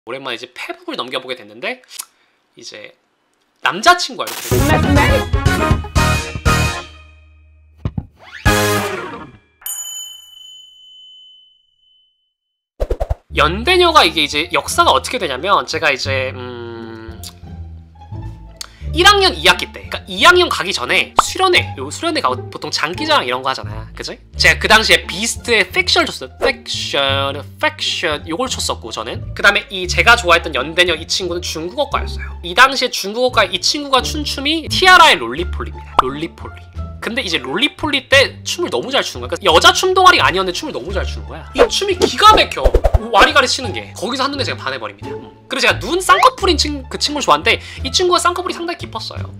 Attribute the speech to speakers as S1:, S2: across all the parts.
S1: 오랜만에 이제 페북을 넘겨보게 됐는데 이제 남자친구가 이렇게 연대녀가 이게 이제 역사가 어떻게 되냐면 제가 이제 1학년 2학기 때, 그러니까 2학년 가기 전에 수련회, 요 수련회가 보통 장기자랑 이런 거 하잖아, 그치? 제가 그 당시에 비스트의 팩션을 쳤어요. 팩션 요걸 쳤었고 저는 그 다음에 이 제가 좋아했던 연대녀 이 친구는 중국어과였어요. 이 당시에 중국어과 이 친구가 춘 춤이 티아라의 롤리폴리입니다. 롤리폴리. 근데 이제 롤리폴리 때 춤을 너무 잘 추는 거야. 그러니까 여자 춤 동아리가 아니었는데 춤을 너무 잘 추는 거야. 이 춤이 기가 막혀. 와리가리 치는 게. 거기서 한눈에 제가 반해버립니다. 그리고 제가 눈 쌍꺼풀인 그 친구를 좋아하는데 이 친구가 쌍꺼풀이 상당히 깊었어요.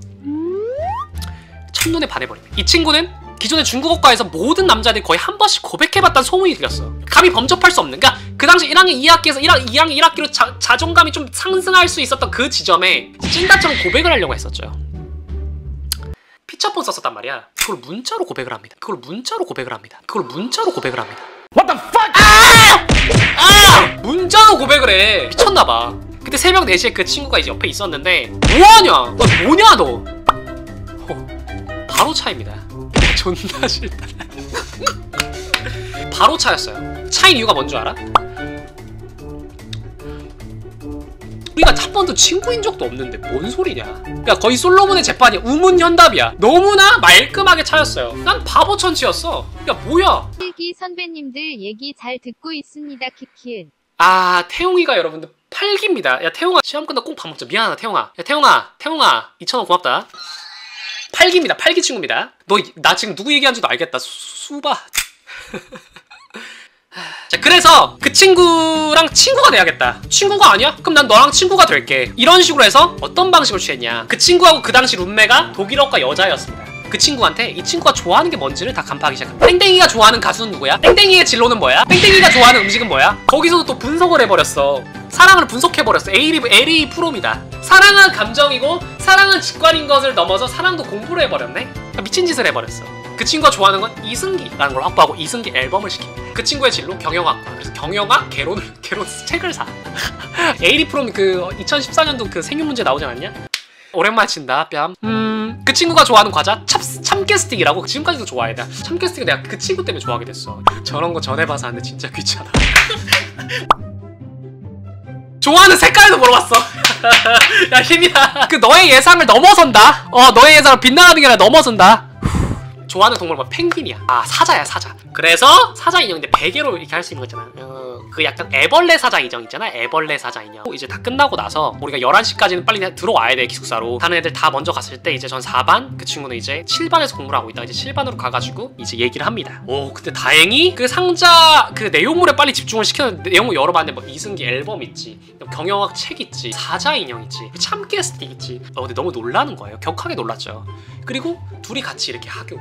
S1: 첫눈에 반해버립니다. 이 친구는 기존의 중국어과에서 모든 남자들이 거의 한 번씩 고백해봤다는 소문이 들렸어. 감히 범접할 수 없는. 그러니까 그 당시 1학년 2학기에서 2학년 1학기로 자존감이 좀 상승할 수 있었던 그 지점에 찐따처럼 고백을 하려고 했었죠. 피처폰 썼었단 말이야. 그걸 문자로 고백을 합니다. What the fuck! 문자로 고백을 해. 미쳤나봐. 그때 새벽 4시에 그 친구가 이제 옆에 있었는데 뭐하냐? 너 뭐냐 너? 바로 차입니다. 존나 싫다. 바로 차였어요. 차인 이유가 뭔 줄 알아? 우리가 한 번도 친구인 적도 없는데 뭔 소리냐. 그러니까 거의 솔로몬의 재판이야. 우문현답이야. 너무나 말끔하게 차였어요. 난 바보 천치였어. 야 뭐야.
S2: 필기 선배님들 얘기 잘 듣고 있습니다. 키키은.
S1: 아 태용이가 여러분들 8기입니다. 야 태용아 시험 끝나고 꼭 밥 먹자. 미안하다 태용아. 야 태용아 2,000원 고맙다. 8기입니다. 8기 친구입니다. 너 나 지금 누구 얘기하는지도 알겠다. 수바. 자 그래서 그 친구랑 친구가 돼야겠다. 친구가 아니야? 그럼 난 너랑 친구가 될게. 이런 식으로 해서 어떤 방식을 취했냐. 그 친구하고 그 당시 룸메가 독일어과 여자였습니다. 그 친구한테 이 친구가 좋아하는 게 뭔지를 다 간파하기 시작합니다. 땡땡이가 좋아하는 가수는 누구야? 땡땡이의 진로는 뭐야? 땡땡이가 좋아하는 음식은 뭐야? 거기서도 또 분석을 해버렸어. 사랑을 분석해버렸어. LA 프롬이다. 사랑은 감정이고 사랑은 직관인 것을 넘어서 사랑도 공부를 해버렸네? 미친 짓을 해버렸어. 그 친구가 좋아하는 건 이승기라는 걸 확보하고 이승기 앨범을 시킵니다. 그 친구의 진로 경영학과. 그래서 경영학 개론 책을 사. 에이리 프롬 그 2014년도 그 생육문제 나오지 않았냐? 오랜만에 친다 뺨. 그 친구가 좋아하는 과자 참깨스틱이라고. 지금까지도 좋아해. 나 참깨스틱을 내가 그 친구 때문에 좋아하게 됐어. 저런 거 전해봐서 하는데 진짜 귀찮아. 좋아하는 색깔도 물어봤어. 야 힘이다. 그 너의 예상을 넘어선다. 너의 예상을 빗나가는 게 아니라 넘어선다. 좋아하는 동물 뭐 펭귄이야. 아 사자야 사자. 그래서 사자 인형인데 베개로 이렇게 할 수 있는 거 있잖아. 그 약간 애벌레 사자 인형 있잖아. 애벌레 사자 인형. 이제 다 끝나고 나서 우리가 11시까지는 빨리 들어와야 돼 기숙사로. 다른 애들 다 먼저 갔을 때 이제 전 4반 그 친구는 이제 7반에서 공부를 하고 있다. 이제 7반으로 가가지고 이제 얘기를 합니다. 오 근데 다행히 그 상자 그 내용물에 빨리 집중을 시켜서 내용을 열어봤는데 뭐 이승기 앨범 있지, 경영학 책 있지, 사자 인형 있지, 참깨 스틱 있지. 근데 너무 놀라는 거예요. 격하게 놀랐죠. 그리고 둘이 같이 이렇게 하교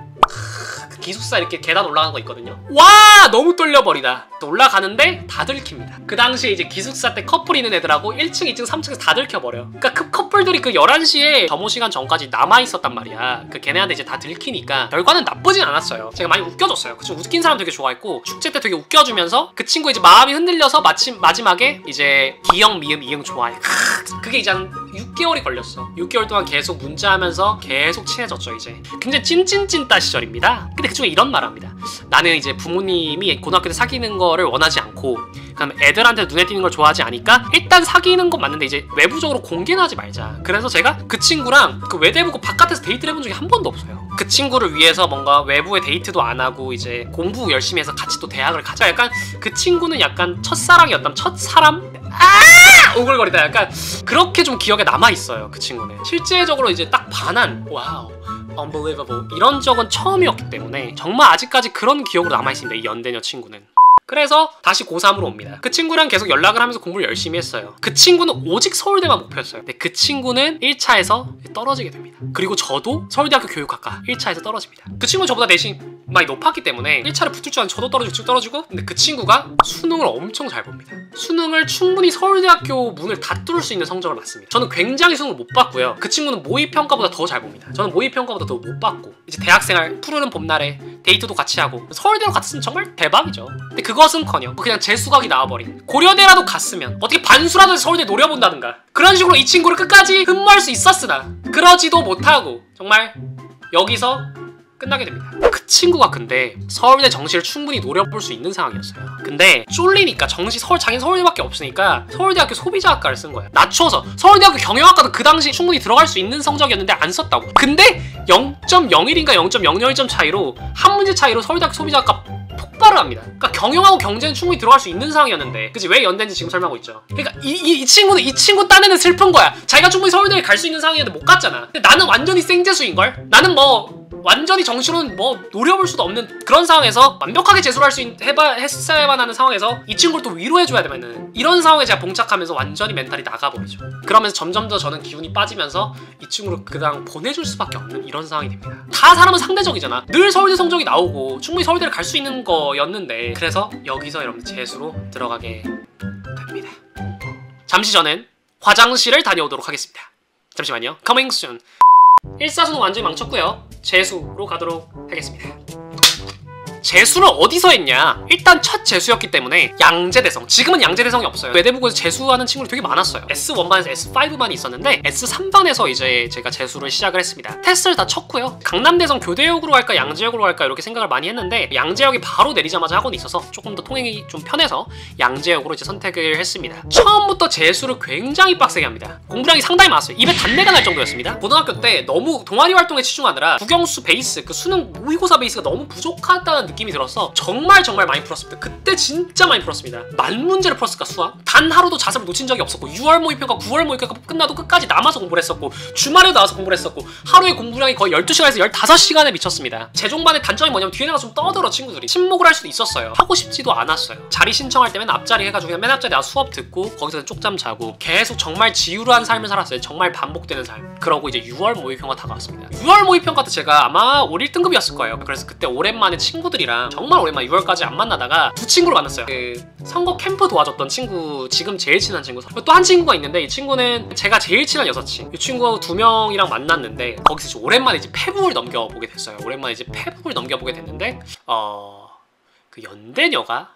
S1: 그 기숙사 이렇게 계단 올라가는 거 있거든요. 와 너무 떨려버리다. 올라가는데 다 들킵니다. 그 당시에 이제 기숙사 때 커플 있는 애들하고 1층, 2층, 3층에서 다 들켜버려. 그러니까 그 커플들이 그 11시에 점호 시간 전까지 남아있었단 말이야. 그 걔네한테 이제 다 들키니까 결과는 나쁘진 않았어요. 제가 많이 웃겨줬어요. 그 친구 웃긴 사람 되게 좋아했고 축제 때 되게 웃겨주면서 그 친구 이제 마음이 흔들려서 마지막에 이제 기영, 미음, 이응 좋아해. 그게 이제 한 6개월이 걸렸어. 6개월 동안 계속 문자하면서 계속 친해졌죠. 이제 굉장히 찐찐찐따 시절입니다. 근데 그 중에 이런 말 합니다. 나는 이제 부모님이 고등학교 때 사귀는 거를 원하지 않고 그다음에 애들한테 눈에 띄는 걸 좋아하지 않으니까 일단 사귀는 건 맞는데 이제 외부적으로 공개는 하지 말자. 그래서 제가 그 친구랑 그 외대부고 바깥에서 데이트를 해본 적이 한 번도 없어요. 그 친구를 위해서 뭔가 외부의 데이트도 안 하고 이제 공부 열심히 해서 같이 또 대학을 가자. 약간 그 친구는 약간 첫사랑이었다면 첫사람? 오글거리다. 약간 그렇게 좀 기억에 남아있어요. 그 친구는 실제적으로 이제 딱 반한 와우 unbelievable 이런 적은 처음이었기 때문에 정말 아직까지 그런 기억으로 남아있습니다. 이 연대녀 친구는. 그래서 다시 고3으로 옵니다. 그 친구랑 계속 연락을 하면서 공부를 열심히 했어요. 그 친구는 오직 서울대만 목표였어요. 근데 그 친구는 1차에서 떨어지게 됩니다. 그리고 저도 서울대학교 교육학과 1차에서 떨어집니다. 그 친구는 저보다 내신이 많이 높았기 때문에 1차를 붙을 줄 알았는데 저도 떨어지고 근데 그 친구가 수능을 엄청 잘 봅니다. 수능을 충분히 서울대학교 문을 다 뚫을 수 있는 성적을 맞습니다. 저는 굉장히 수능을 못 봤고요. 그 친구는 모의평가보다 더 잘 봅니다. 저는 모의평가보다 더 못 봤고 이제 대학생활 푸르는 봄날에 데이트도 같이 하고 서울대로 갔으면 정말 대박이죠. 근데 그거 그것은커녕 그냥 재수각이 나와버린. 고려대라도 갔으면 어떻게 반수라도 해서 서울대 노려본다든가 그런 식으로 이 친구를 끝까지 흠모할 수 있었으나 그러지도 못하고 정말 여기서 끝나게 됩니다. 그 친구가 근데 서울대 정시를 충분히 노려볼 수 있는 상황이었어요. 근데 쫄리니까 자기는 서울대밖에 없으니까 서울대학교 소비자학과를 쓴 거야. 낮춰서. 서울대학교 경영학과도 그 당시 충분히 들어갈 수 있는 성적이었는데 안 썼다고. 근데 0.01인가 0.001점 차이로 한 문제 차이로 서울대학교 소비자학과 폭발을 합니다. 그러니까 경영하고 경제는 충분히 들어갈 수 있는 상황이었는데 그치? 왜 연대인지 지금 설명하고 있죠. 그러니까 이 친구 딴에는 슬픈 거야. 자기가 충분히 서울대에 갈 수 있는 상황이었는데 못 갔잖아. 근데 나는 완전히 생재수인걸? 나는 뭐 완전히 정시로는 뭐 노려볼 수도 없는 그런 상황에서 완벽하게 재수를 할 수 했어야만 하는 상황에서 이 친구를 또 위로해줘야 되면은 이런 상황에 제가 봉착하면서 완전히 멘탈이 나가버리죠. 그러면서 점점 더 저는 기운이 빠지면서 이 친구를 그냥 보내줄 수밖에 없는 이런 상황이 됩니다. 다 사람은 상대적이잖아. 늘 서울대 성적이 나오고 충분히 서울대를 갈 수 있는 거였는데 그래서 여기서 여러분들 재수로 들어가게 됩니다. 잠시 저는 화장실을 다녀오도록 하겠습니다. 잠시만요. Coming soon. 1사수는 완전히 망쳤고요. 재수로 가도록 하겠습니다. 재수를 어디서 했냐? 일단 첫 재수였기 때문에 양재대성. 지금은 양재대성이 없어요. 외대부고에서 재수하는 친구들이 되게 많았어요. S1반에서 S5반이 있었는데 S3반에서 이제 제가 재수를 시작을 했습니다. 테스트를 다 쳤고요. 강남대성 교대역으로 갈까 양재역으로 갈까 이렇게 생각을 많이 했는데 양재역이 바로 내리자마자 학원이 있어서 조금 더 통행이 좀 편해서 양재역으로 이제 선택을 했습니다. 처음부터 재수를 굉장히 빡세게 합니다. 공부량이 상당히 많았어요. 입에 단내가 날 정도였습니다. 고등학교 때 너무 동아리 활동에 치중하느라 국영수 베이스, 그 수능 모의고사 베이스가 너무 부족하다는 느낌이 들어서 정말 많이 풀었습니다. 그때 진짜 많이 풀었습니다. 만 문제를 풀었을까 수학? 단 하루도 자습을 놓친 적이 없었고 6월 모의평가, 9월 모의평가 끝나도 끝까지 남아서 공부를 했었고 주말에도 나와서 공부를 했었고 하루에 공부량이 거의 12시간에서 15시간에 미쳤습니다. 재종반의 단점이 뭐냐면 뒤에 나가서 좀 떠들어 친구들이. 침묵을 할 수도 있었어요. 하고 싶지도 않았어요. 자리 신청할 때면 앞자리 해가지고 그냥 맨 앞자리 나와서 수업 듣고 거기서 쪽잠 자고 계속 정말 지루한 삶을 살았어요. 정말 반복되는 삶. 그러고 이제 6월 모의평가 다가왔습니다. 6월 모의평가 때 제가 아마 올 1등급이었을 거예요. 그래서 그때 오랜만에 친구들이랑 정말 오랜만에 6월까지 안 만나다가 두 친구를 만났어요. 그 선거 캠프 도와줬던 친구, 지금 제일 친한 친구. 또 한 친구가 있는데 이 친구는 제가 제일 친한 여사친. 이 친구 2명이랑 만났는데 거기서 이제 오랜만에 이제 페북을 넘겨보게 됐어요. 오랜만에 이제 페북을 넘겨보게 됐는데 그 연대녀가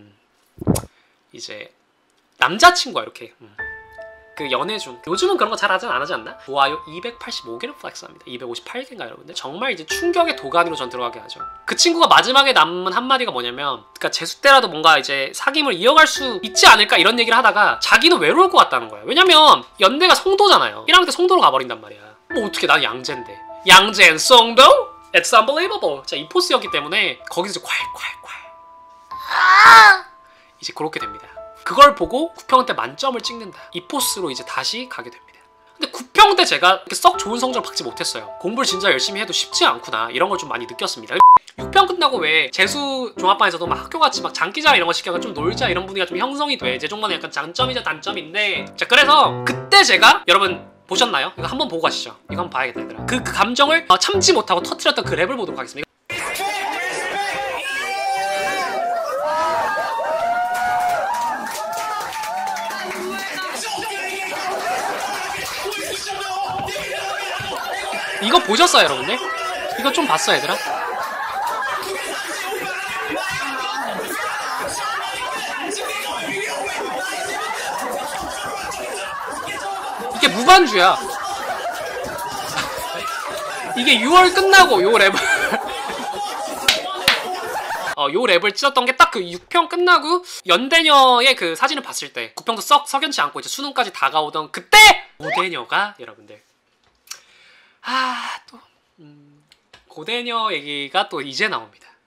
S1: 이제 남자친구가 이렇게 그 연애 중 요즘은 그런 거 잘 하지 않나? 좋아요 285개를 플렉스합니다. 258개인가 여러분들? 정말 이제 충격의 도가니로 전 들어가게 하죠. 그 친구가 마지막에 남은 한마디가 뭐냐면 그러니까 재수 때라도 뭔가 이제 사귐을 이어갈 수 있지 않을까 이런 얘기를 하다가 자기는 외로울 것 같다는 거예요. 왜냐면 연대가 송도잖아요. 1학년 때 송도로 가버린단 말이야. 뭐 어떻게 난 양재인데. 양재 and 송도? It's unbelievable. 자, 이 포스였기 때문에 거기서 이제 콸콸콸 이제 그렇게 됩니다. 그걸 보고 9평 때 만점을 찍는다. 이 포스로 이제 다시 가게 됩니다. 근데 9평 때 제가 이렇게 썩 좋은 성적을 받지 못했어요. 공부를 진짜 열심히 해도 쉽지 않구나 이런 걸 좀 많이 느꼈습니다. 6평 끝나고 왜 재수 종합반에서도 막 학교같이 막 장기자랑 이런 거 시켜서 좀 놀자 이런 분위기가 좀 형성이 돼. 재종반은 약간 장점이자 단점인데 자 그래서 그때 제가 여러분 보셨나요? 이거 한번 보고 가시죠. 이거 한번 봐야겠다 얘들아. 그 감정을 참지 못하고 터뜨렸던 그 랩을 보도록 하겠습니다. 이거 보셨어요 여러분들? 이거 좀 봤어요 얘들아? 이게 무반주야. 이게 6월 끝나고 요 랩을 요 랩을 찢었던 게 딱 그 6평 끝나고 연대녀의 그 사진을 봤을 때 9평도 썩 석연치 않고 이제 수능까지 다가오던 그때 고대녀가 여러분들 또 고대녀 얘기가 또 이제 나옵니다.